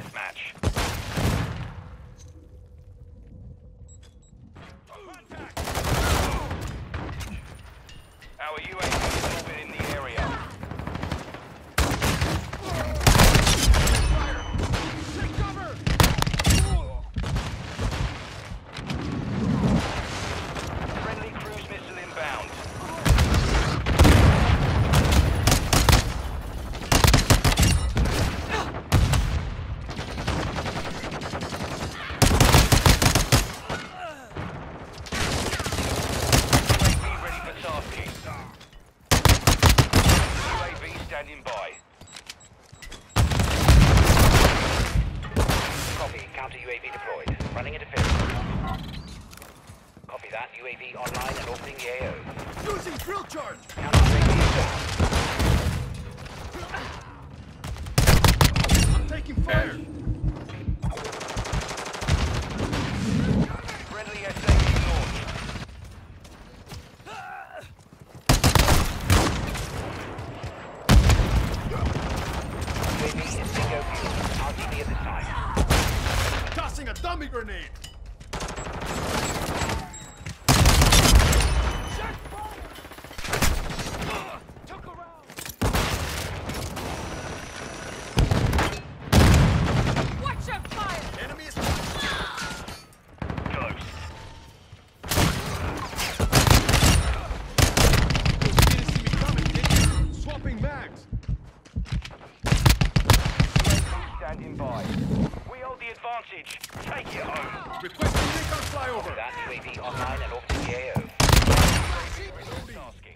deathmatch. Our UAV is orbiting the area. Fire! Take cover! Friendly cruise missile inbound. UAV ready for tasking. UAV standing by. Copy. Counter UAV deployed. Running interference. Copy that. UAV online and orbiting the AO. Using drill charge! Counter UAV is down. I'm taking fire! Friendly SAE launched. UAV is bingo fuel. RTB at this time. Tossing a dummy grenade! Took a round! Watch your fire! Enemy is... Ghost. Didn't see me coming, did you? Swapping mags! UAV standing by. We hold the advantage. Take it home. Requesting recon flyover! That UAV online and orbiting the AO. UAV ready for tasking.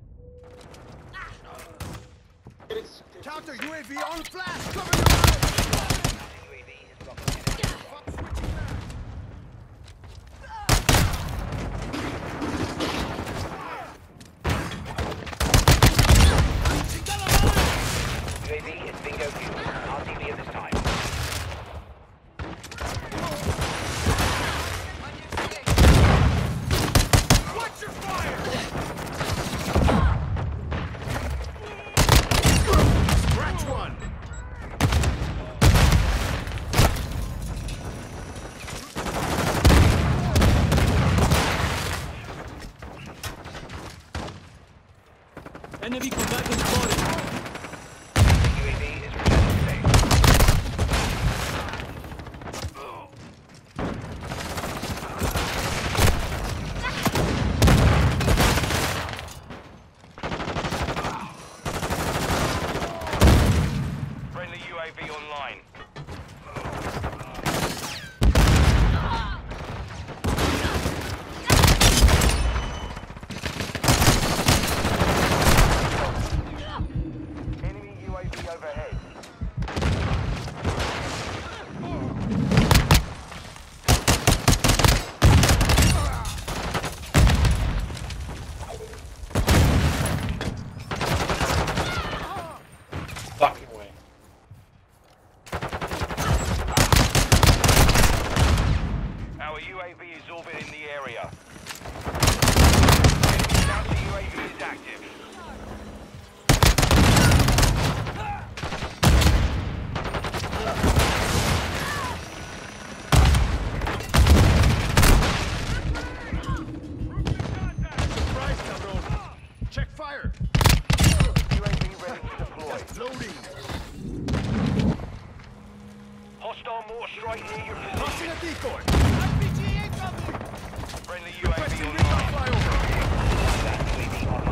Counter UAV on flash! Cover your eyes! UAV is blocking enemy. Switching mags! UAV is bingo fuel. RTB at this time. Watch your fire! Scratch one! Enemy combatant spotted. UAV is returning to base. Friendly UAV online. Enemy UAV overhead. Fucking way. Our UAV is orbiting the area. Counter UAV is active. Surprise, cabron! Check fire! UAV ready to deploy. Loading! Hostile mortar strike near your Tossing position. a decoy! Friendly UAV Requesting recon online. flyover! That UAV online